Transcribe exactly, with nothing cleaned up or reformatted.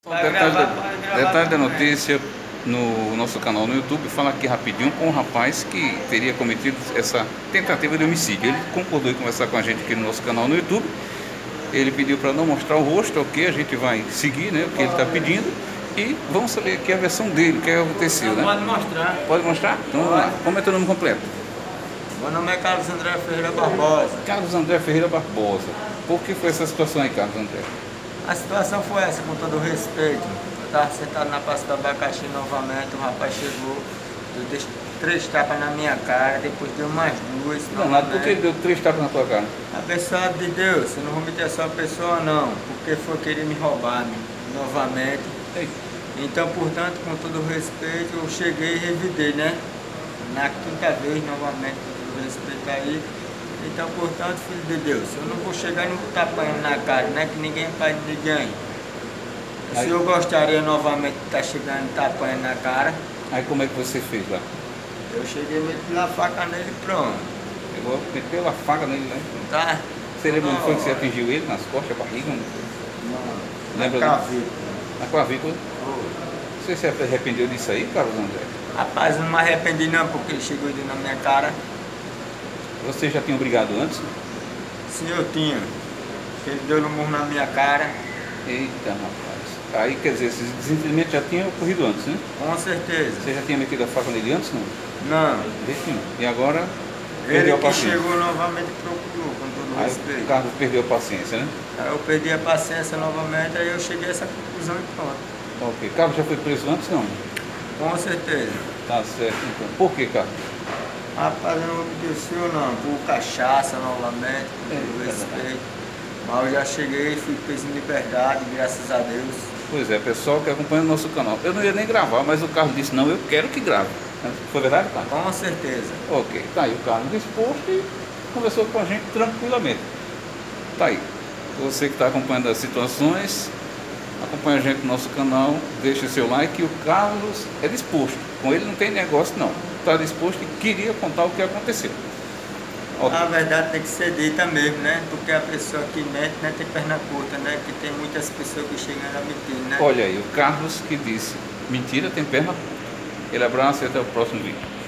Detalhe da, detalhe da notícia no nosso canal no YouTube, fala aqui rapidinho com um rapaz que teria cometido essa tentativa de homicídio. Ele concordou em conversar com a gente aqui no nosso canal no YouTube. Ele pediu para não mostrar o rosto, ok? A gente vai seguir, né, o que ele está pedindo e vamos saber aqui a versão dele, o que aconteceu, né? Pode mostrar. Pode mostrar? Então vamos lá. Como é teu nome completo? Meu nome é Carlos André Ferreira Barbosa. Carlos André Ferreira Barbosa. Por que foi essa situação aí, Carlos André? A situação foi essa, com todo respeito. Eu estava sentado na praça do abacaxi novamente, o rapaz chegou, deu três tapas na minha cara, depois deu mais duas. Não, nada, por que deu três tapas na tua cara? Abençoado de Deus, eu não vou meter só a pessoa não, porque foi querer me roubar me, novamente. Ei. Então, portanto, com todo respeito, eu cheguei e revidei, né? Na quinta vez, novamente, com todo respeito aí. Então, portanto, filho de Deus, eu não vou chegar e não vou estar apanhando na cara, né? Que ninguém é pai de ninguém. Aí, se eu gostaria novamente de estar chegando e estar apanhando na cara. Aí como é que você fez lá? Eu cheguei, meti a faca nele e pronto. Pegou, meteu a faca nele, né? Tá? Você lembra onde foi que você atingiu ele? Nas costas, barriga? Não, lembra? Na clavícula. Na clavícula? Oh. Você se arrependeu disso aí, Carlos André? Rapaz, eu não me arrependi não, porque ele chegou na minha cara. Você já tinha brigado antes? Sim, eu tinha. Ele deu um murro na minha cara. Eita, rapaz. Aí, quer dizer, esses desentendimentos já tinham ocorrido antes, né? Com certeza. Você já tinha metido a faca nele antes, não? Não. Enfim. E agora, Ele perdeu a que paciência. chegou novamente e procurou, com todo Aí respeito. o Carlos perdeu a paciência, né? Aí eu perdi a paciência novamente, aí eu cheguei a essa conclusão e pronto. Ok. Carlos já foi preso antes, não? Com certeza. Tá certo, então. Por que, Carlos? Rapaz, eu não obedeceu não, por cachaça novamente, com todo É, respeito. Mas eu já cheguei, fui preso em liberdade, graças a Deus. Pois é, pessoal que acompanha o nosso canal. Eu não ia nem gravar, mas o Carlos disse, não, eu quero que grave. Foi verdade, Carlos? Com certeza. Ok, tá aí o Carlos disposto e conversou com a gente tranquilamente. Tá aí. Você que está acompanhando as situações, acompanha a gente no nosso canal, deixa seu like. E o Carlos é disposto, com ele não tem negócio não. Está disposto e queria contar o que aconteceu. Okay. Na verdade tem que ser dita mesmo, né? Porque a pessoa que mente, né, tem perna curta, né? Que tem muitas pessoas que chegam a mentir, né? Olha aí, o Carlos que disse, mentira tem perna curta. Ele abraça e até o próximo vídeo.